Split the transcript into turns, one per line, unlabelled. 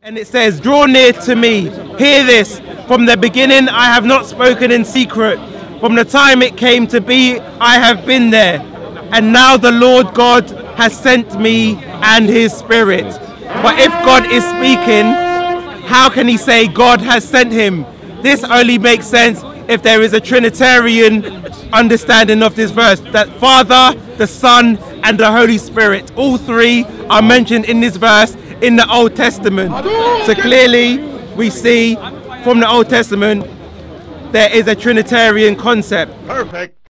And it says, draw near to me, hear this. From the beginning I have not spoken in secret. From the time it came to be, I have been there. And now the Lord God has sent me and his Spirit. But if God is speaking, how can he say God has sent him? This only makes sense if there is a Trinitarian understanding of this verse, that Father, the Son, and the Holy Spirit, all three are mentioned in this verse in the Old Testament. So clearly we see from the Old Testament there is a Trinitarian concept.
Perfect.